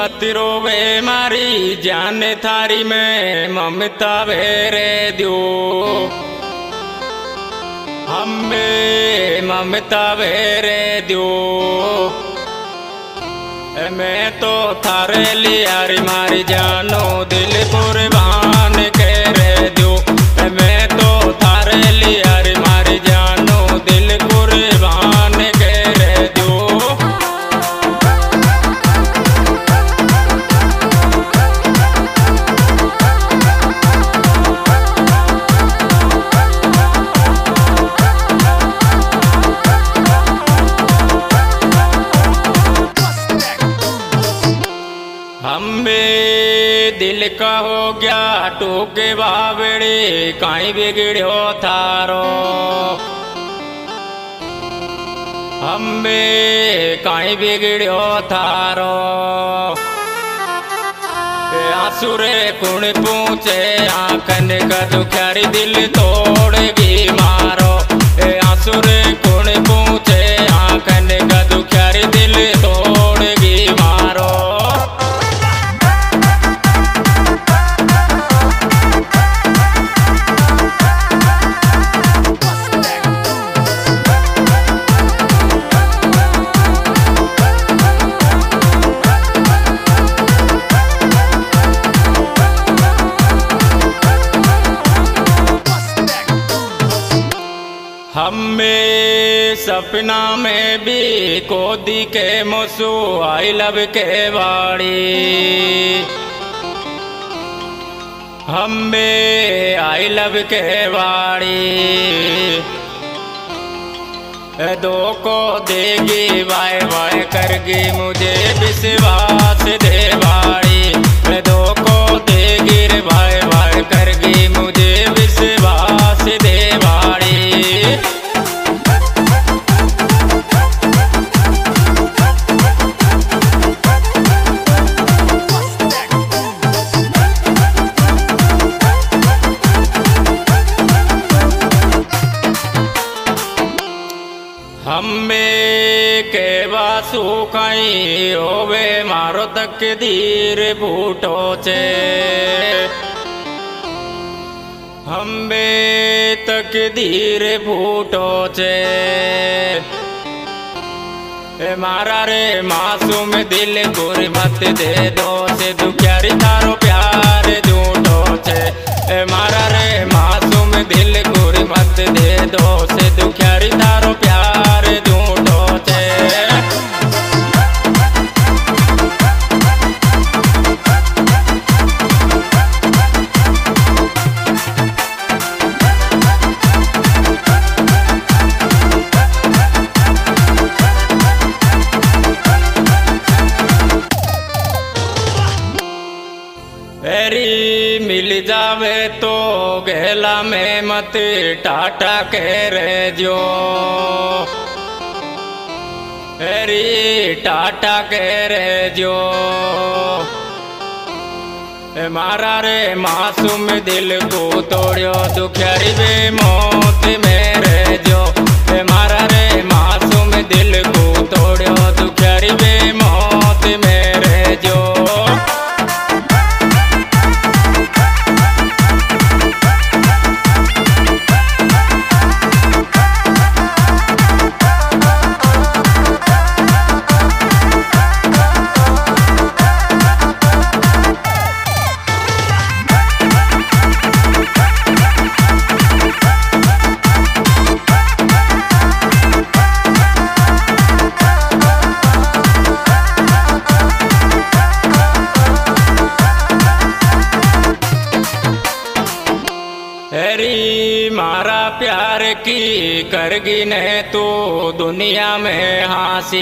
मत रोवे मारी जान थारी में ममता वेरे दो हमें ममता वेरे दो मैं तो थारे लियारी मारी जानो दिल कुर्बान करे दो मैं तो थारे लियारी मारी जानो दिल कुर्बान करे दो। हमें दिल का हो गया टोके बावड़े काई बिगड़ो थारो हमें काई बिगड़ो थारो आसुरे कुण पूछे आंखन का दुखारी दिल तोड़गी मारो आसुरे कुण पूछे आंखन का दुखारी दिल तोड़गी मारो। हमें सपना में भी कोदी के मोसू आई लब के बाड़ी हमें आई लब के बाड़ी दो को देगी वाय वाय करगी मुझे विश्वास दे बाड़ी दो को देगी रे वाय वाय करगी मुझे विश्वास दे बाड़ी। हमें के वासु कई होवे मारो तकदीर बूटो चे हमें तकदीर बूटो चे मारा रे मासूम दिल गुर मत दे दो से दुखियारी थारो प्यार झूठो छे मारा रे मासूम दिल गुर मत दे दो से दुखियारी थारो प्यार झूठो छे। मिल जावे तो गहला में मत टाटा कह जो टाटा कह जो मारा रे मासूम दिल को तोड़ो दुखियारी बे मौत में रह जो मारा रे मासूम दिल को तोड़ो दुखियारी बे मौत में रह जो। मारा प्यार की करगी ने तो दुनिया में हासी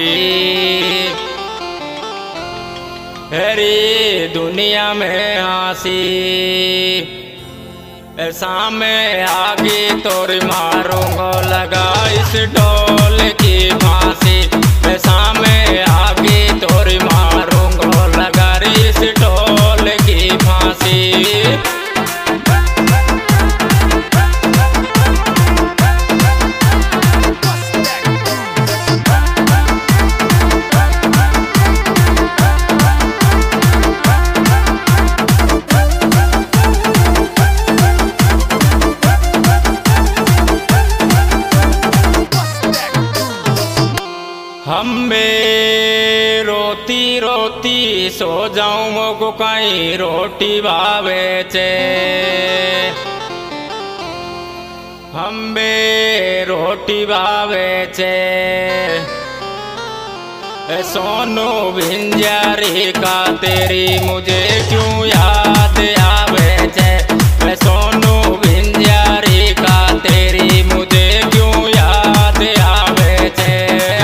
हरी दुनिया में हासी ऐसा में आगे तोड़ मारूंगा लगा इस डोल की फांसी ऐसा में आगे तोड़ मारूंगा लगा इस डोल की फांसी। हमें रोती रोती सो जाऊं मोको कहीं रोटी भावे चे। हमें रोटी भावे चे। सोनू भिंजारी का तेरी मुझे क्यों याद आवे चे। सोनू भिंजारी का तेरी मुझे क्यों याद आवे चे।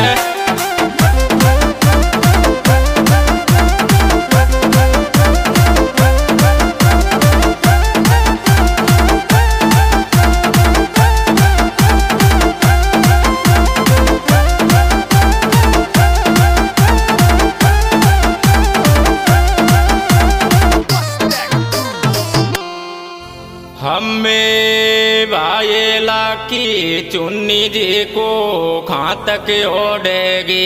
हमें भाईला की चुन्नी जी को कहाँ तक ओढ़ेगी।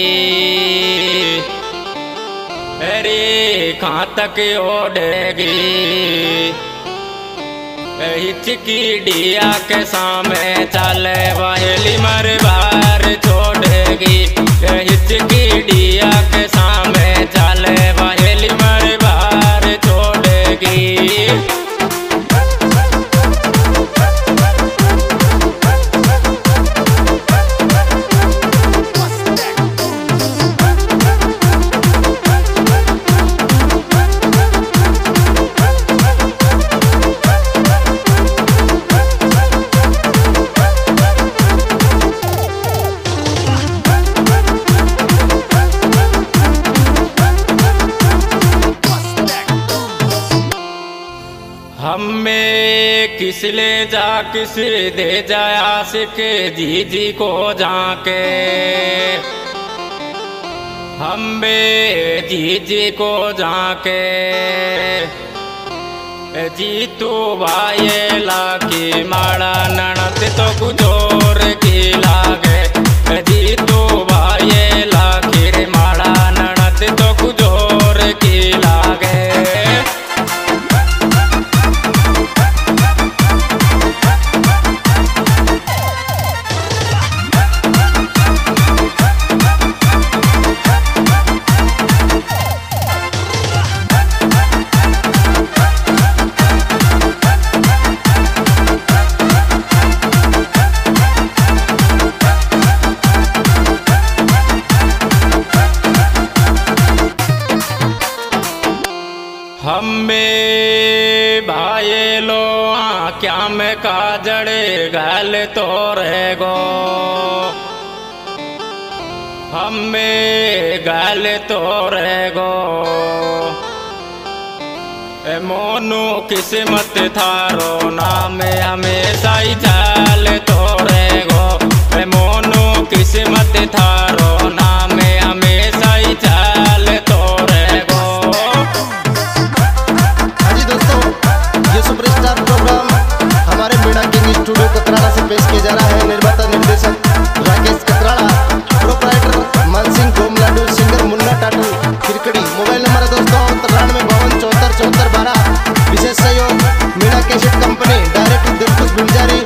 अरे कहाँ तक ओढ़ेगी। हिचकी डिया के सामने चले वाली मर बार छोड़ेगी। हिचकी डिया के सामने चले वाली मर बार छोड़ेगी। हमें किस ले जा किस दे जाया सिके जी जी को जाके। हमें जी जी को जाके। जी तू भाईला की माड़ा ननद तो कुछ और की लागे। जी तू भाईला की माड़ा ननद तो कुछ और की लागे। हमें भाईलो क्या में काजड़े गाल तो रहेगो। हमें गाल तो रहेगो। मोनू किस्मत थारो नाम हमेशा ही चाल तो रहेगो। मोनू किस्मत थारो नाम हमेशा ही चाल तो रहेगो। सुपरस्टार प्रोग्राम हमारे मीणा किंग स्टूडियो कतराड़ा से पेश किया जा रहा है। निर्माता निर्देशक Rakesh Katrada, proprietor Mansingh Gomladu, singer Munna Tatu Khirkadi. Mobile number है दोस्तों 9352 74 74 12। विशेष सहयोग Meena cassette company, director Dilkhush भिंजारी।